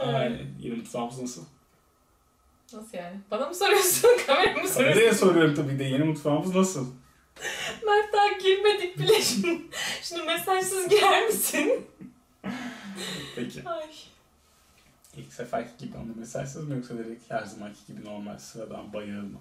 Yeni mutfağımız nasıl? Nasıl yani? Bana mı soruyorsun? Kameraya mı soruyorsun? Kameraya soruyorum tabii de, yeni mutfağımız nasıl? Mert daha girmedik bile. Şunu mesajsız girer misin? Peki. Ay. İlk seferki gibi ama mesajsız mı, yoksa direkt her zamanki gibi normal sıradan bayağı mı?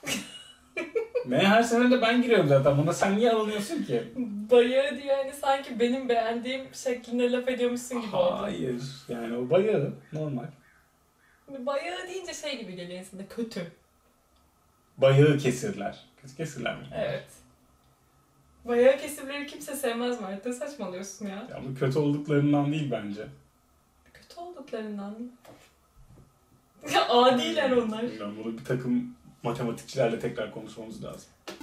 Her seferinde ben giriyorum zaten. Buna sen niye alınıyorsun ki? Bayağı diyor hani sanki benim beğendiğim şeklinde laf ediyormuşsun gibi oldu. Hayır. Yani o bayağı normal. Bayağı deyince şey gibi geliyor insana, kötü. Bayağı kesirler. Kötü kesirler mi? Evet. Bayağı kesimleri kimse sevmez Mert. Ne saçmalıyorsun ya? Ya bu kötü olduklarından değil bence. Kötü olduklarından mı? Ya adiler onlar. Bilmiyorum, bunu bir takım matematikçilerle tekrar konuşmamız lazım.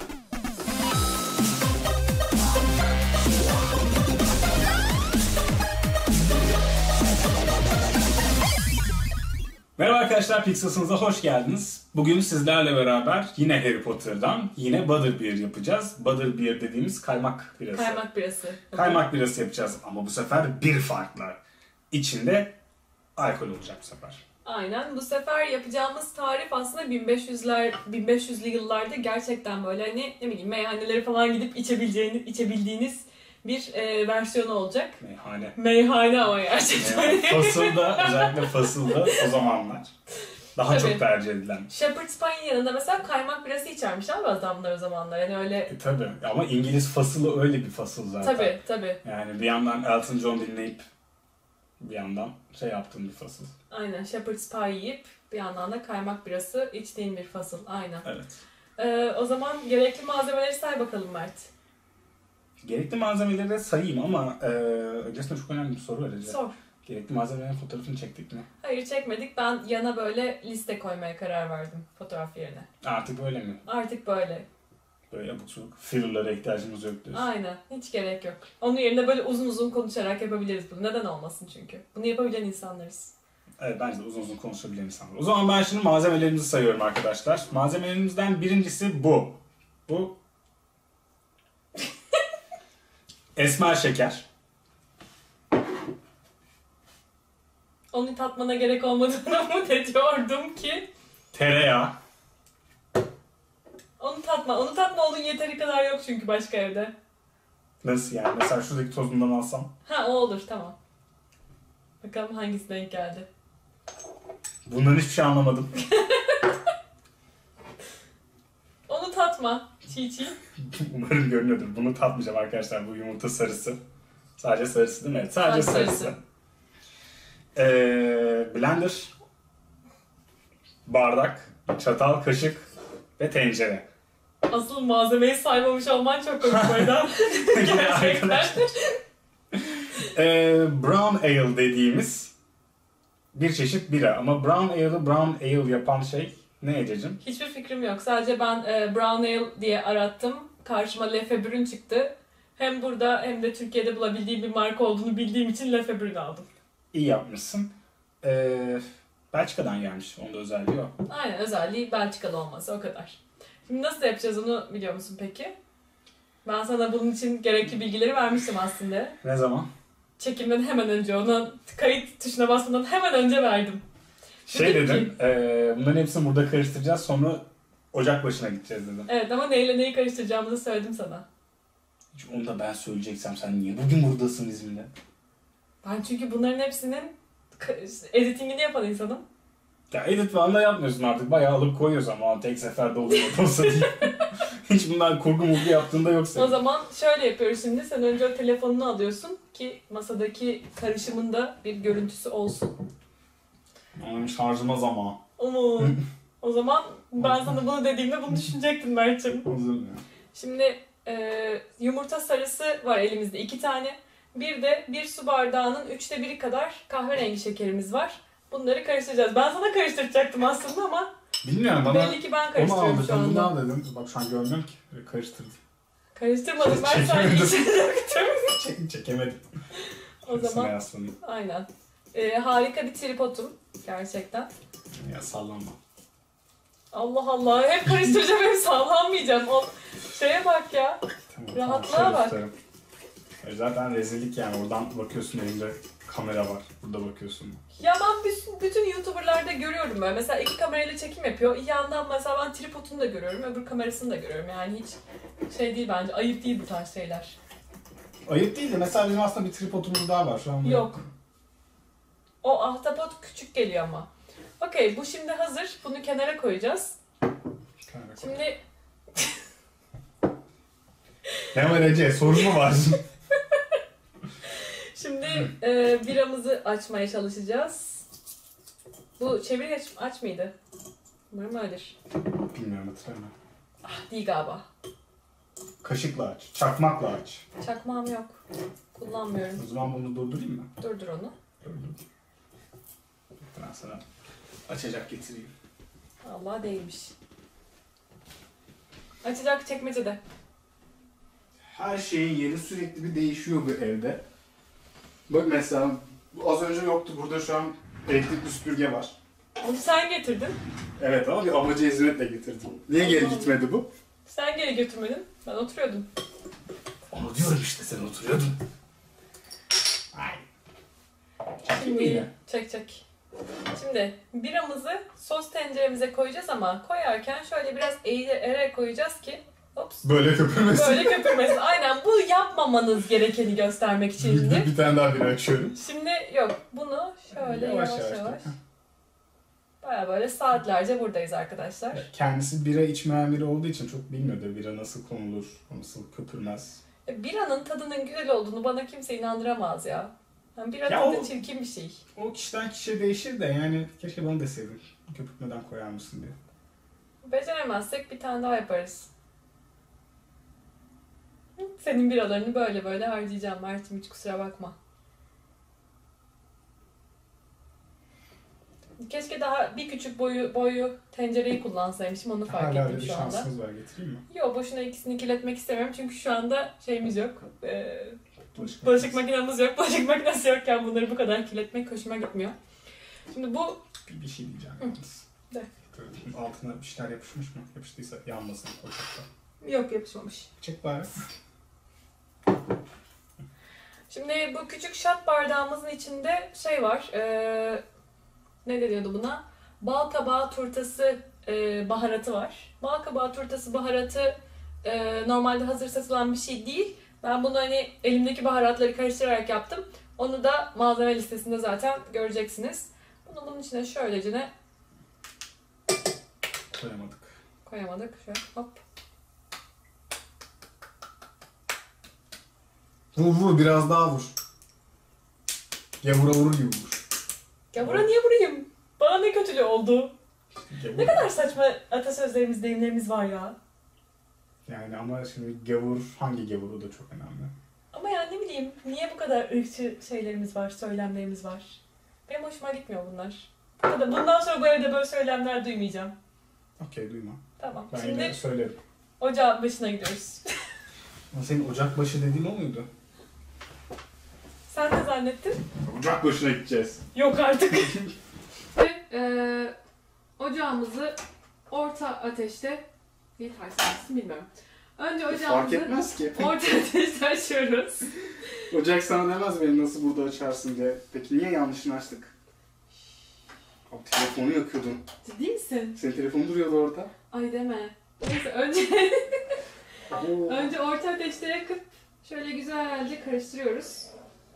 Merhaba arkadaşlar, Pixels'ınıza hoş geldiniz. Bugün sizlerle beraber yine Harry Potter'dan yine Butterbeer yapacağız. Butterbeer dediğimiz kaymak birası. Kaymak birası. Kaymak birası yapacağız ama bu sefer bir farklı. İçinde alkol olacak bu sefer. Aynen. Bu sefer yapacağımız tarif aslında 1500'lü yıllarda gerçekten böyle hani ne bileyim meyhanelere falan gidip içebildiğiniz bir versiyonu olacak. Meyhane. Meyhane ama gerçekten. Fasılda, özellikle fasılda o zamanlar daha Tabii. çok tercih edilen. Shepherd's Pie'nin yanında mesela kaymak birası içermiş abi adamlar o zamanlar. Yani öyle... Tabii ama İngiliz fasılı öyle bir fasıl zaten. Tabii. Yani bir yandan Elton John dinleyip bir yandan şey yaptığım bir fasıl. Aynen. Shepherd's Pie yiyip bir yandan da kaymak birası içtiğin bir fasıl. Aynen. Evet. O zaman gerekli malzemeleri say bakalım Mert. Gerekli malzemeleri de sayayım ama öncesinde çok önemli bir soru var Ece. Sor. Gerekli malzemelerin fotoğrafını çektik mi? Hayır çekmedik. Ben yana böyle liste koymaya karar verdim fotoğraf yerine. Artık böyle mi? Artık böyle. Böyle abuk subuk filler'lara ihtiyacımız yok diyorsun. Aynen. Hiç gerek yok. Onun yerine böyle uzun uzun konuşarak yapabiliriz bunu. Neden olmasın çünkü. Bunu yapabilen insanlarız. Evet, bence de uzun uzun konuşabilen insanlar. O zaman ben şimdi malzemelerimizi sayıyorum arkadaşlar. Malzemelerimizden birincisi bu. Bu esmer şeker. Onu tatmana gerek olmadığını umut ediyordum ki. Tereyağı. Onu tatma. Onu tatma onun yeteri kadar yok çünkü başka evde. Nasıl yani? Mesela şuradaki tozundan alsam. Ha o olur tamam. Bakalım hangisi denk geldi. Bundan hiçbir şey anlamadım. Onu tatma. Çiğ. Umarım görünüyordur. Bunu tatmayacağım arkadaşlar. Bu yumurta sarısı. Sadece sarısı değil mi? Evet, sadece sarısı. Blender. Bardak. Çatal, kaşık ve tencere. Asıl malzemeyi saymamış olman çok komik oydu. Gerçekten. Brown Ale dediğimiz bir çeşit bira. Ama Brown Ale'ı Brown Ale yapan şey ne Ececiğim? Hiçbir fikrim yok. Sadece ben Brown Ale diye arattım. Karşıma Lefebvre'ün çıktı. Hem burada hem de Türkiye'de bulabildiğim bir marka olduğunu bildiğim için Lefebvre'ünü aldım. İyi yapmışsın. Belçika'dan gelmiş. Onda özelliği o. Aynen, özelliği Belçikalı olması, o kadar. Şimdi nasıl yapacağız onu biliyor musun peki? Ben sana bunun için gerekli bilgileri vermiştim aslında. Ne zaman? Çekimden hemen önce, ona kayıt tuşuna basmadan hemen önce verdim. Dedim, bunların hepsini burada karıştıracağız, sonra ocak başına gideceğiz dedim. Evet ama neyle neyi karıştıracağımızı söyledim sana. Hiç onu da ben söyleyeceksem sen niye bugün buradasın bizimle? Ben çünkü bunların hepsinin editingini yapan insanım. Ya edit falan da yapmıyorsun artık, bayağı alıp koyuyorsun ama tek seferde oluyor olsa değil. Hiç bundan kurgu murgu yaptığında yok senin. O zaman şöyle yapıyoruz şimdi, sen önce o telefonunu alıyorsun ki masadaki karışımında bir görüntüsü olsun. Şarjıma zaman. O zaman ben sana bunu dediğimde bunu düşünecektin Mert'ciğim. Şimdi yumurta sarısı var elimizde 2 tane. Bir de 1 su bardağının 1/3 kadar kahverengi şekerimiz var. Bunları karıştıracağız. Ben sana karıştıracaktım aslında ama bilmiyorum, bana belli ki ben karıştırıyorum şu anda. Bunu al dedim. Bak şu an görmüyorum ki. Karıştırdım. Karıştırmadım, ben sadece içine döktüm. Çekemedim. O zaman aynen. Harika bir tripodum gerçekten. Ya sallanma. Allah Allah, hep karıştıracağım hep sallanmayacağım. O şeye bak ya. Tamam, rahatlığa bak. Zaten rezillik yani, oradan bakıyorsun elinde kamera var. Burada bakıyorsun. Ya ben bütün YouTuber'larda görüyorum böyle. Mesela 2 kamerayla çekim yapıyor. Yandan mesela ben tripodunu da görüyorum, öbür kamerasını da görüyorum. Yani hiç şey değil bence. Ayıp değil bu tarz şeyler. Ayıp değil de mesela bizim aslında bir tripodumuz daha var şu an. Yok. O ahtapot küçük geliyor ama. Okey, bu şimdi hazır. Bunu kenara koyacağız. Şimdi... Ne var Ece? Sorun mu var? Şimdi biramızı açmaya çalışacağız. Bu çeviri aç mıydı? Umarım öyledir. Bilmiyorum, hatırlamıyorum. Ah, değil galiba. Kaşıkla aç, çakmakla aç. Çakmağım yok. Kullanmıyorum. O zaman bunu durdurayım mı? Durdur onu. Durdur. Ben sana açacak getireyim. Allah değilmiş. Açacak çekmecede. Her şeyin yeri sürekli bir değişiyor bu evde. Bak mesela az önce yoktu, burada şu an elektrikli süpürge var. Onu sen getirdin. Evet ama bir amacı hizmetle getirdim. Niye geri gitmedi bu? Sen geri götürmedin. Ben oturuyordum. Onu diyorum işte, sen oturuyordun. Ay. Şimdi çek. Şimdi biramızı sos tenceremize koyacağız ama koyarken şöyle biraz eğilerek koyacağız ki ops. Böyle köpürmesin. Böyle köpürmesin. Aynen, bu yapmamanız gerekeni göstermek için şimdi. Bir tane daha biri açıyorum. Şimdi yok, bunu şöyle yavaş yavaş. dök. Baya böyle saatlerce buradayız arkadaşlar. Kendisi bira içmeyen biri olduğu için çok bilmiyordu bira nasıl konulur, nasıl köpürmez. Biranın tadının güzel olduğunu bana kimse inandıramaz ya. Yani bira Ya tadı o- çirkin bir şey. O kişiden kişiye değişir de yani keşke bana deseydin köpürtmeden koyar mısın diye. Beceremezsek bir tane daha yaparız. Senin biralarını böyle böyle harcayacağım Mert'im, hiç kusura bakma. Keşke daha bir küçük boyu tencereyi kullansaymışım, onu fark Hala öyle ettim bir şu anda. şansınız var, getireyim mi? Yok, boşuna ikisini kirletmek istemiyorum çünkü şu anda şeyimiz yok. Bulaşık Bulaşık makinemiz yok. Bulaşık makinesi yokken bunları bu kadar kirletmek hoşuma gitmiyor. Şimdi bu... Bir şey diyeceğim yalnız. De. Altına bir şeyler yapışmış mı? Yapıştıysa yanmasın ocakta. Yok, yapışmamış. Çek bari. Şimdi bu küçük şat bardağımızın içinde şey var. Ne deniyordu buna? Bal kabağı turtası baharatı var. Bal kabağı turtası baharatı normalde hazır satılan bir şey değil. Ben bunu hani elimdeki baharatları karıştırarak yaptım. Onu da malzeme listesinde zaten göreceksiniz. Bunu bunun içine şöylecene koyamadık. Şöyle hop. Vur biraz daha vur. Gavura vurur gibi vur. Gavura niye vurayım? Bana ne kötülüğü oldu? Gavur. Ne kadar saçma atasözlerimiz, deyimlerimiz var ya. Yani ama şimdi gavur, hangi gavur, o da çok önemli. Ama yani ne bileyim, niye bu kadar ırkçı şeylerimiz var, söylemlerimiz var? Benim hoşuma gitmiyor bunlar. Bundan sonra bu evde böyle söylemler duymayacağım. Okey, duyma. Tamam. Ben Şimdi yine söylerim. ocağın başına gidiyoruz. Ama senin ocak başı dediğin o muydu? Sen ne zannettin? Ocak başına gideceğiz. Yok artık. Ocağımızı orta ateşte, niye ters açtım bilmiyorum. Önce Fark ocağımızı etmez ki. orta ateşte açıyoruz. Ocak sana demez beni nasıl burada açarsın diye. Peki niye yanlışını açtık? Abi telefonu yakıyordun. Ciddi misin? Senin telefonun duruyordu orada. Ay deme. Neyse önce orta ateşte yakıp şöyle güzelce karıştırıyoruz.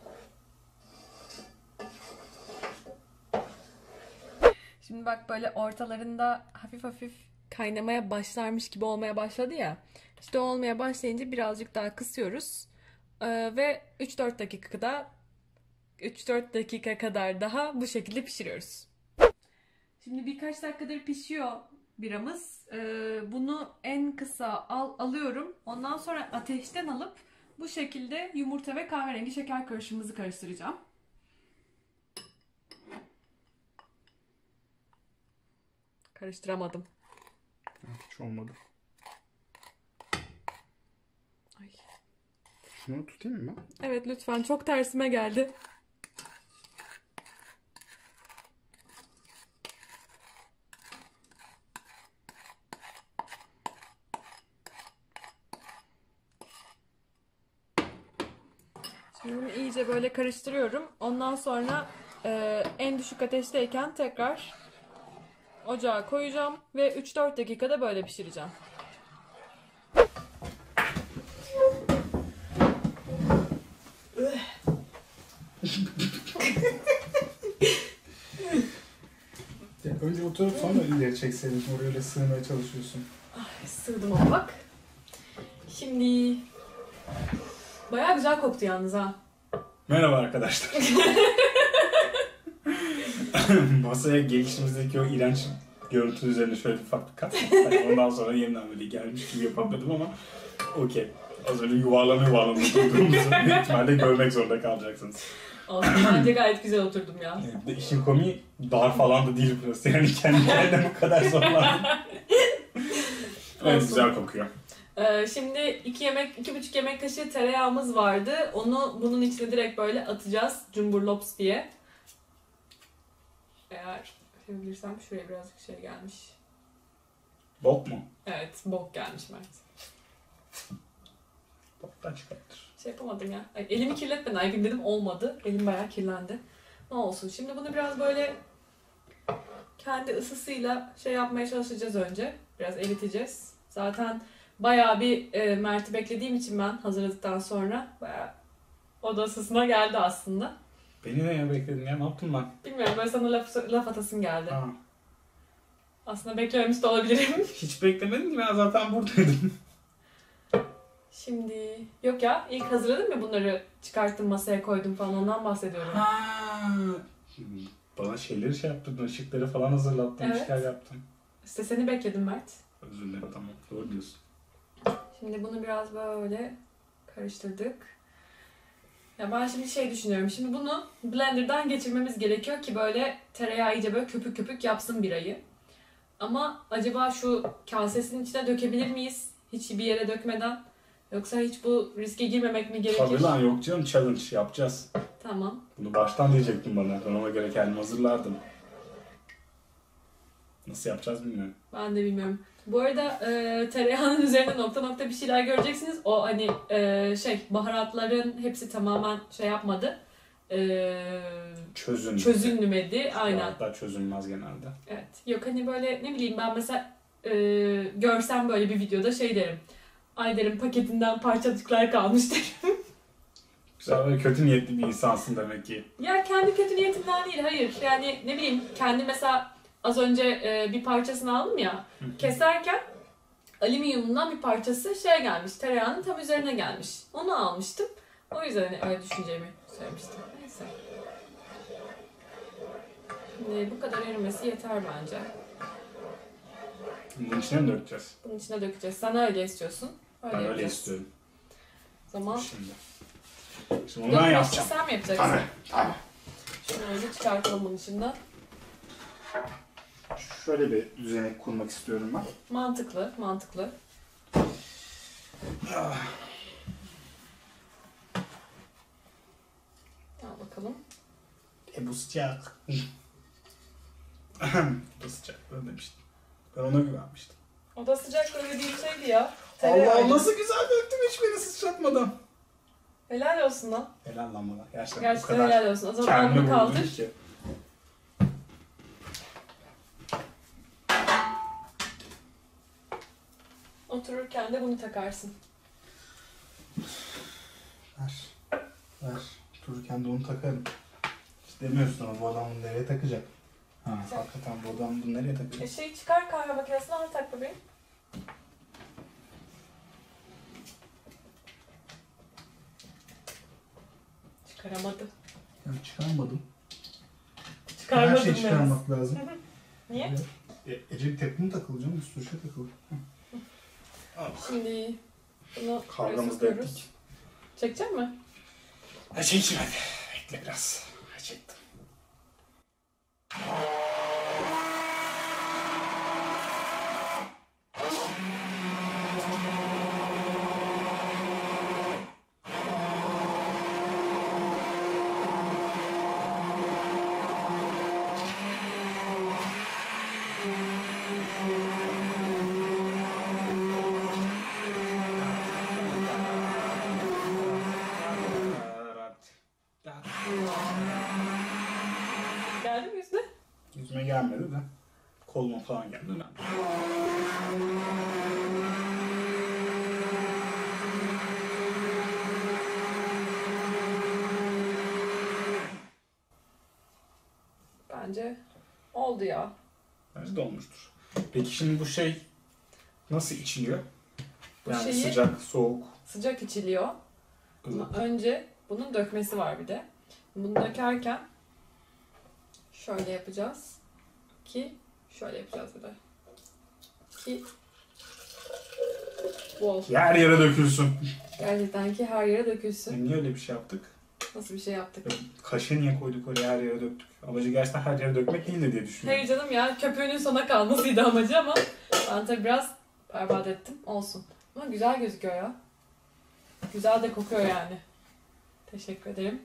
Şimdi bak, böyle ortalarında hafif hafif kaynamaya başlarmış gibi olmaya başladı ya. İşte olmaya başlayınca birazcık daha kısıyoruz. Ve 3-4 dakika kadar daha bu şekilde pişiriyoruz. Şimdi birkaç dakikadır pişiyor biramız. Bunu en kısa alıyorum. Ondan sonra ateşten alıp bu şekilde yumurta ve kahverengi şeker karışımımızı karıştıracağım. Karıştıramadım. Hiç olmadı. Ay. Şunu tutayım mı? Evet lütfen, çok tersime geldi. Şimdi bunu iyice böyle karıştırıyorum. Ondan sonra en düşük ateşteyken tekrar ocağa koyacağım ve 3-4 dakikada böyle pişireceğim. Ya önce oturup sonra ileri çekseydin. Oraya öyle sığmaya çalışıyorsun. Ay, sığdım ama bak. Şimdi bayağı güzel koktu yalnız ha. Merhaba arkadaşlar. Masaya gelişimizdeki o iğrenç görüntü üzerine şöyle ufak bir kat. Hani ondan sonra yeniden böyle gelmiş gibi yapamadım ama okey. Az önce yuvarlana durduğumuzu büyük ihtimalle görmek zorunda kalacaksınız. Olsun, bence gayet güzel oturdum ya. Bir de işin komiği dar falan da değil burası. Yani kendi kendine bu kadar zorlandım. Evet, güzel kokuyor. Şimdi 2,5 yemek kaşığı tereyağımız vardı. Onu bunun içine direkt böyle atacağız. Cumburlops diye. Eğer bilirsem şuraya birazcık şey gelmiş. Bok mu? Evet, bok gelmiş Mert. Boktan çıkartır. Şey yapamadım ya. Ay, elimi kirletmeden Aygün dedim, olmadı. Elim bayağı kirlendi. Ne olsun. Şimdi bunu biraz böyle kendi ısısıyla şey yapmaya çalışacağız önce. Biraz eriteceğiz. Zaten bayağı bir Mert'i beklediğim için ben hazırladıktan sonra bayağı oda ısısına geldi aslında. Beni ne bekledin ya? Ne yaptım ben? Bilmiyorum, böyle sana laf atasım geldi. Ha. Aslında beklememiş de olabilirim. Hiç beklemedim ki, ben zaten buradaydım. Şimdi yok ya, ilk hazırladım ya bunları, çıkarttım masaya koydum falan, ondan bahsediyorum. Ha. Bana şeyleri şey yaptırdın, ışıkları falan hazırlattın, Evet. işler yaptın. İşte seni bekledim Mert. Özür dilerim, tamam, doğru diyorsun. Şimdi bunu biraz böyle karıştırdık. Ya ben şimdi şey düşünüyorum. Şimdi bunu blenderdan geçirmemiz gerekiyor ki böyle tereyağı iyice böyle köpük köpük yapsın birayı. Ama acaba şu kasesinin içine dökebilir miyiz? Hiç bir yere dökmeden. Yoksa hiç bu riske girmemek mi gerekir? Tabii lan, yok canım, challenge yapacağız. Tamam. Bunu baştan diyecektin bana, ben ona göre kendimi hazırlardım. Nasıl yapacağız bilmiyorum. Ben de bilmiyorum. Bu arada tereyağının üzerinde nokta nokta bir şeyler göreceksiniz. O hani baharatların hepsi tamamen şey yapmadı. Çözünmedi. Aynen. Hatta çözünmez genelde. Evet. Yok hani böyle ne bileyim, ben mesela görsem böyle bir videoda şey derim. Ay derim, paketinden parçacıklar kalmış derim. Güzel, böyle kötü niyetli bir insansın demek ki. Ya kendi kötü niyetimden değil, hayır. Yani ne bileyim, kendi mesela az önce bir parçasını aldım ya. Keserken alüminyumundan bir parçası şey gelmiş, tereyağının tam üzerine gelmiş. Onu almıştım. O yüzden hani öyle düşüneceğimi söylemiştim. Neyse. Şimdi bu kadar erimesi yeter bence. Bunun içine mi dökeceğiz? Bunun içine dökeceğiz. Sen öyle istiyorsun. Ben öyle yapacağız. istiyorum. O zaman Şimdi onu ben yapacağım. sen mi yapacaksın? Tamam. Şunu öyle çıkartalım bunun içinden. Şöyle bir düzenek kurmak istiyorum ben. Mantıklı. Al bakalım. Bu sıcak. Bu sıcak, öyle demiştim. Ben ona güvenmiştim. O da sıcaklığı dediğim şeydi ya. Allah Tereyağı. nasıl güzel döktüm hiç beni sıçratmadan. Helal olsun lan. Helal lan bana. Gerçekten, Gerçekten bu kadar helal olsun. O zaman kendimi bunu vurdum kaldır. ki. Otururken de bunu takarsın. Ver. Dururken de onu takarım. Hiç demiyorsun ama bu adam bunu nereye takacak? Ha, hakikaten bu adam bunu nereye takacak? Şeyi çıkar, kahve makinesine al, tak bebeğim. Çıkaramadı. Ya çıkarmadım. Çıkarmadım Her şeyi ben. çıkarmak lazım. Niye? Ece bir tek bunu takılı canım, bir sürü şey takılı. Şimdi bunu Kavgamızı da sokuyoruz. ettik. Çekecek mi? Çekeyim hadi. Bekle biraz. Çektim. yüzüne? Yüzüme gelmedi de koluma falan geldi. Bence oldu ya. Bence de olmuştur. Peki şimdi bu şey nasıl içiliyor? Bu Yani şeyi sıcak, soğuk. sıcak içiliyor. Ama önce bunun dökmesi var bir de. Bunu dökerken şöyle yapacağız ki şöyle yapacağız bir de. Ki bol. Her yere dökülsün. Gerçekten ki her yere dökülsün. Niye öyle bir şey yaptık? Nasıl bir şey yaptık? Kaşığı niye koyduk oraya, her yere döktük? Amacı gerçekten her yere dökmek değildi diye düşünüyorum. Hayır canım ya, köpüğünün sona kalmasıydı amacı ama ben tabii biraz berbat ettim. Olsun. Ama güzel gözüküyor ya. Güzel de kokuyor yani. Teşekkür ederim.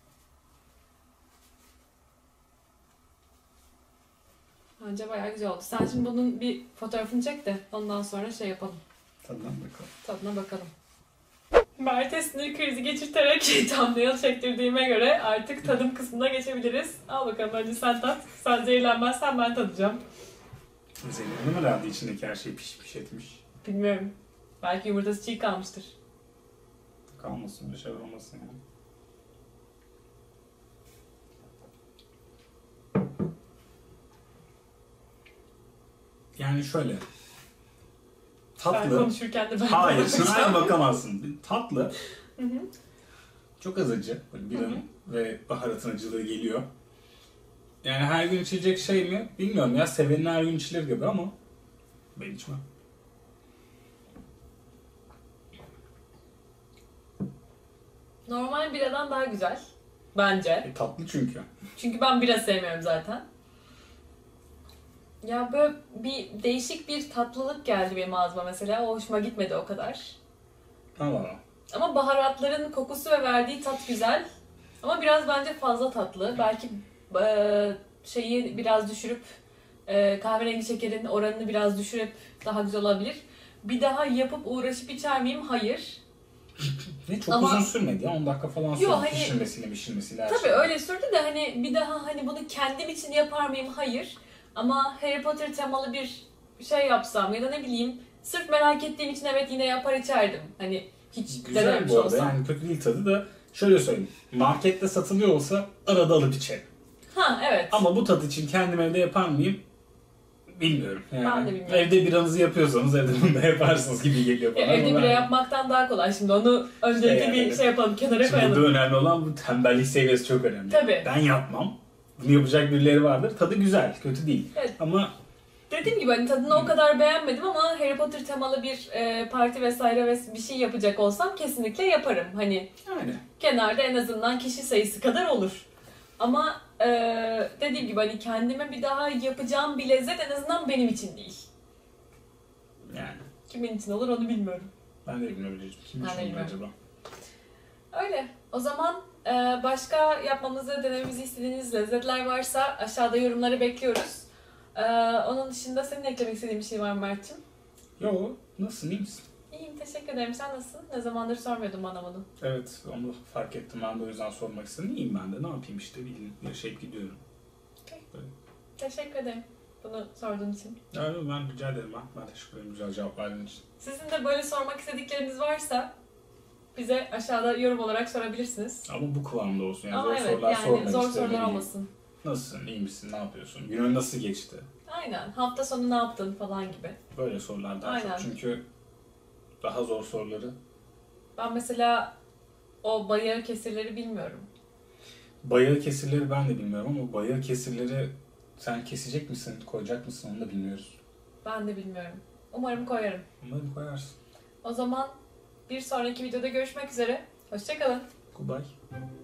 Bence bayağı güzel oldu. Sen şimdi bunun bir fotoğrafını çek de ondan sonra şey yapalım. Tadına bakalım. Tadına bakalım. Mert'e sinir krizi geçirterek thumbnail çektirdiğime göre artık tadım kısmına geçebiliriz. Al bakalım, önce sen tat. Sen zehirlenmezsen ben tadacağım. Zehirli mi herhalde, içindeki her şey pişmiş etmiş? Bilmiyorum. Belki yumurtası çiğ kalmıştır. Kalmasın, bir şey olmasın yani. Yani şöyle. Ben Tatlı. konuşurken de ben Hayır, konuşacağım. sen bakamazsın. Tatlı. Hı hı. Çok az acı. Böyle biranın ve baharatın acılığı geliyor. Yani her gün içilecek şey mi? Bilmiyorum ya. Sevenin her gün içilir gibi ama ben içmem. Normal biradan daha güzel. Bence. Tatlı çünkü. Çünkü ben bira sevmiyorum zaten. Ya böyle bir değişik bir tatlılık geldi benim ağzıma mesela. O hoşuma gitmedi o kadar. Tamam. Ama baharatların kokusu ve verdiği tat güzel. Ama biraz bence fazla tatlı. Belki şeyi biraz düşürüp kahverengi şekerin oranını biraz düşürüp daha güzel olabilir. Bir daha yapıp uğraşıp içer miyim? Hayır. Ne çok Ama- uzun sürmedi ya. 10 dakika falan sürdü. Yo, hani- Pişirmesiyle her Tabii şey. öyle sürdü de hani bir daha hani bunu kendim için yapar mıyım? Hayır. Ama Harry Potter temalı bir şey yapsam ya da ne bileyim sırf merak ettiğim için evet yine yapar içerdim. Hani hiç Güzel denememiş bu arada. olsam. Yani kötü değil tadı da. Şöyle söyleyeyim. Markette satılıyor olsa arada alıp içerim. Ha evet. Ama bu tat için kendim evde yapar mıyım? Bilmiyorum. Yani Ben de bilmiyorum. Evde biranızı yapıyorsanız evde bunu da yaparsınız gibi geliyor bana. Evde ama bira ben- yapmaktan daha kolay. Şimdi onu öncelikle Yani. bir şey yapalım, kenara Şimdi burada koyalım. önemli olan bu tembellik seviyesi çok önemli. Tabii. Ben yapmam. Bunu yapacak birileri vardır. Tadı güzel, kötü değil. Evet. Ama Dediğim gibi hani tadını o kadar beğenmedim ama Harry Potter temalı bir parti vesaire bir şey yapacak olsam kesinlikle yaparım. Hani yani kenarda en azından kişi sayısı kadar olur. Ama dediğim gibi hani kendime bir daha yapacağım bir lezzet en azından benim için değil. yani Kimin için olur onu bilmiyorum. ben de bilmiyorum. Kim Ben de için bilmiyorum. acaba? Öyle. O zaman başka yapmamızı, denememizi istediğiniz lezzetler varsa aşağıda yorumları bekliyoruz. Onun dışında senin eklemek istediğin bir şey var mı Mert'cim? Yo, nasılsın, iyi misin? İyiyim, teşekkür ederim. Sen nasılsın? Ne zamandır sormuyordun bana bunu. Evet, onu fark ettim. Ben de o yüzden sormak istedim. İyiyim ben de. Ne yapayım işte, bildiğin yaşayıp gidiyorum. Teşekkür ederim bunu sorduğun için. Yani ben rica ederim. Ben teşekkür ederim güzel cevap verdiğin için. Sizin de böyle sormak istedikleriniz varsa bize aşağıda yorum olarak sorabilirsiniz. Ama bu kıvamda olsun. Yani Ama zor evet sorular yani sormayın. zor işte, öyle sorular değil. olmasın. Nasılsın, iyi misin, ne yapıyorsun? Günün nasıl geçti? Aynen. Hafta sonu ne yaptın falan gibi. Böyle sorular daha Aynen. çok. Çünkü daha zor soruları. Ben mesela o bayır kesirleri bilmiyorum. Bayır kesirleri ben de bilmiyorum ama bayır kesirleri sen kesecek misin, koyacak mısın onu da bilmiyoruz. Ben de bilmiyorum. Umarım koyarım. Umarım koyarsın. O zaman bir sonraki videoda görüşmek üzere. Hoşça kalın. Goodbye.